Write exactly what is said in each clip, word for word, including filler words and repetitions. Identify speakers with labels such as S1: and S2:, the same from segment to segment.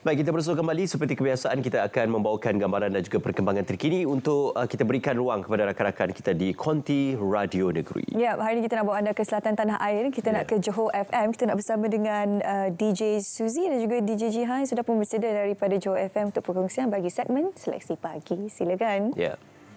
S1: Baik, kita bersua kembali. Seperti kebiasaan, kita akan membawakan gambaran dan juga perkembangan terkini untuk uh, kita berikan ruang kepada rakan-rakan kita di Konti Radio Negeri.
S2: Ya, hari ini kita nak bawa anda ke selatan tanah air. Kita ya. nak ke Johor F M. Kita nak bersama dengan uh, D J Suzy dan juga D J Jihan sudah pun bersedia daripada Johor F M untuk perkongsian bagi segmen Seleksi Pagi. Silakan.
S1: Ya.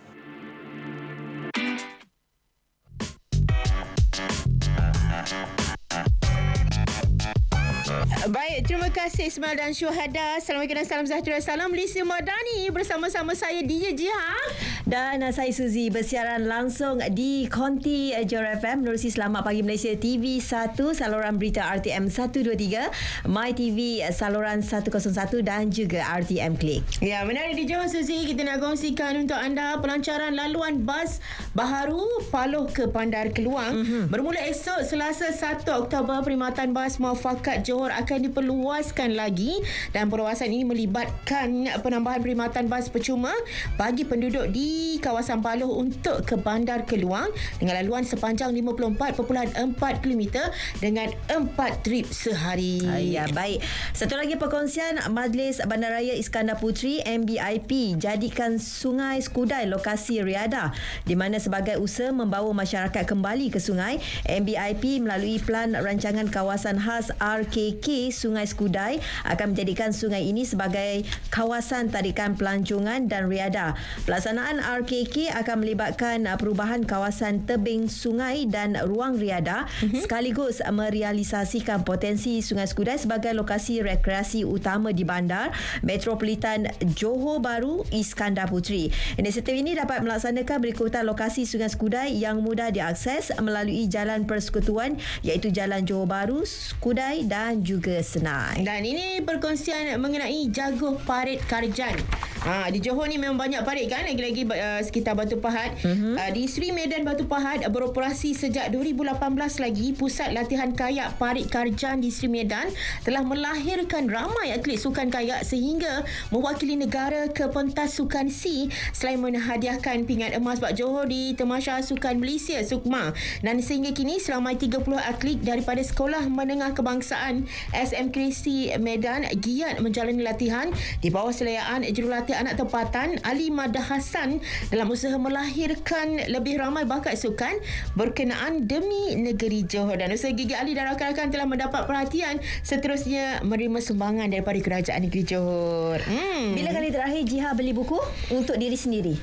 S3: Baik, terima kasih Ismail dan Syuhada. Assalamualaikum dan salam sejahtera. Salam Malaysia Madani. Bersama-sama saya D J Jihan.
S4: Dan saya Suzy bersiaran langsung di Konti Johor F M menerusi Selamat Pagi Malaysia T V satu, saluran berita R T M seratus dua puluh tiga, My T V saluran seratus satu dan juga R T M Klik.
S3: Ya, menarik di Johor Suzy, kita nak kongsikan untuk anda pelancaran laluan bas baharu Paloh ke Bandar Keluang. Mm-hmm. Bermula esok Selasa satu Oktober, perkhidmatan bas Muafakat Johor akan diperluaskan lagi dan perluasan ini melibatkan penambahan perkhidmatan bas percuma bagi penduduk di kawasan Paloh untuk ke Bandar Keluang dengan laluan sepanjang lima puluh empat perpuluhan empat kilometer dengan empat trip sehari.
S4: Ya, baik. Satu lagi perkongsian, Majlis Bandaraya Iskandar Puteri M B I P jadikan Sungai Skudai lokasi riadah, di mana sebagai usaha membawa masyarakat kembali ke sungai, M B I P melalui Pelan Rancangan Kawasan Khas R K K Sungai Skudai akan menjadikan sungai ini sebagai kawasan tarikan pelancongan dan riadah. Pelaksanaan R K K akan melibatkan perubahan kawasan tebing sungai dan ruang riadah, mm-hmm. sekaligus merealisasikan potensi Sungai Skudai sebagai lokasi rekreasi utama di bandar metropolitan Johor Bahru Iskandar Puteri. Inisiatif ini dapat melaksanakan berikutan lokasi Sungai Skudai yang mudah diakses melalui jalan persekutuan iaitu Jalan Johor Bahru, Skudai dan juga Senai.
S3: Dan ini perkongsian mengenai Jaguh Parit Karjan. Ha, di Johor ni memang banyak parit kan, lagi-lagi uh, sekitar Batu Pahat. Mm-hmm. Uh, di Sri Medan Batu Pahat beroperasi sejak dua ribu lapan belas lagi. Pusat latihan kayak Parit Karjan di Sri Medan telah melahirkan ramai atlet sukan kayak sehingga mewakili negara ke pentas sukan SEA selain menghadiahkan pingat emas buat Johor di Tamasya Sukan Malaysia SUKMA. Dan sehingga kini seramai tiga puluh atlet daripada Sekolah Menengah Kebangsaan S M K C Medan giat menjalani latihan di bawah selayaan jurulatih anak tempatan Ali Madah Hassan dalam usaha melahirkan lebih ramai bakat sukan berkenaan demi negeri Johor. Dan usaha Gigi Ali dan rakan-rakan telah mendapat perhatian, seterusnya menerima sumbangan daripada Kerajaan Negeri Johor. Hmm.
S4: Bila kali terakhir Jiha beli buku untuk diri sendiri?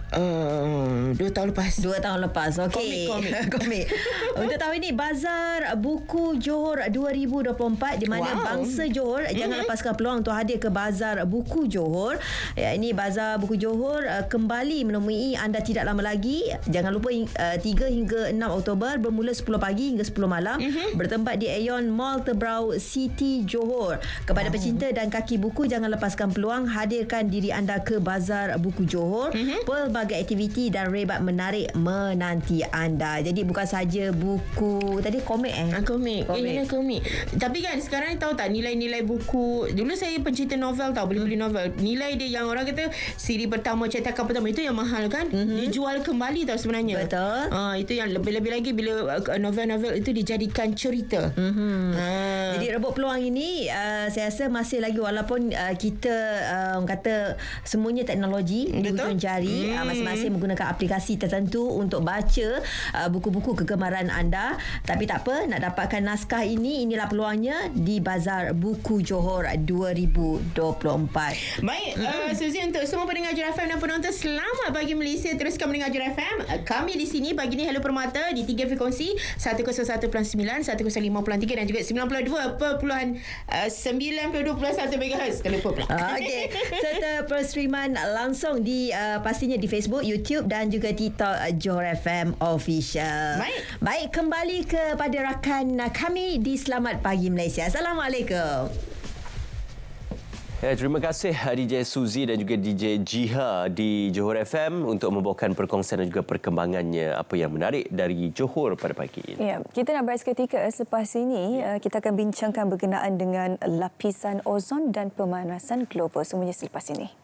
S3: Uh, dua tahun lepas.
S4: Dua tahun lepas. Okey.
S3: Komik, komik.
S4: komik. Untuk tahun ini, Bazar Buku Johor dua ribu dua puluh empat, di mana wow. bangsa Johor mm-hmm. jangan lepaskan peluang untuk hadir ke Bazar Buku Johor. Ya, ini Bazar Buku Johor uh, kembali menemui anda tidak lama lagi. Jangan lupa uh, tiga hingga enam Oktober bermula sepuluh pagi hingga sepuluh malam, mm-hmm. bertempat di Aeon Mall Tebrau City Johor. Kepada wow. pecinta dan kaki buku, jangan lepaskan peluang hadirkan diri anda ke Bazar Buku Johor. Mm-hmm. Pelbagai aktiviti dan rebat menarik menanti anda. Jadi bukan saja buku, tadi komik eh?
S3: Ah, komik. komik. Eh, komik. Tapi kan sekarang tahu tak nilai-nilai buku, dulu saya pencinta novel tahu, boleh beli novel. Nilai dia yang orang kata siri pertama, cetakan pertama itu yang mahal kan? Mm-hmm. Dijual kembali tahu sebenarnya. Betul. Ah, itu yang lebih-lebih lagi bila novel-novel itu dijadikan cerita. Mm-hmm. Ah.
S4: Jadi rebut peluang ini uh, saya rasa masih lagi, walaupun uh, kita uh, orang kata semuanya teknologi di hujung jari. Mm. Uh, masing-masing menggunakan aplikasi tertentu untuk baca uh, buku-buku kegemaran anda. Tapi tak apa, nak dapatkan naskah ini, inilah peluangnya di Bazar Buku Johor dua ribu dua puluh empat.
S3: Baik, mm-hmm. uh, Suzy, untuk semua pendengar Johor F M dan penonton Selamat Pagi Malaysia, teruskan mendengar Johor F M. Uh, kami di sini pagi ni Hello Permata di tiga frekuensi seratus satu perpuluhan sembilan, seratus lima perpuluhan tiga dan juga sembilan puluh dua perpuluhan sembilan puluh dua perpuluhan satu megahertz. Terlupa pula.
S4: Uh, Okey, serta perstreaman langsung di uh, pastinya di Facebook, YouTube dan juga TikTok Johor F M Official.
S3: Baik.
S4: Baik, kembali kepada rakan kami di Selamat Pagi Malaysia. Assalamualaikum.
S1: Ya, terima kasih D J Suzy dan juga D J Jiha di Johor F M untuk membawakan perkongsian dan juga perkembangannya apa yang menarik dari Johor pada pagi ini.
S2: Ya, kita nak berehat seketika. Selepas ini kita akan bincangkan berkenaan dengan lapisan ozon dan pemanasan global. Semuanya selepas ini.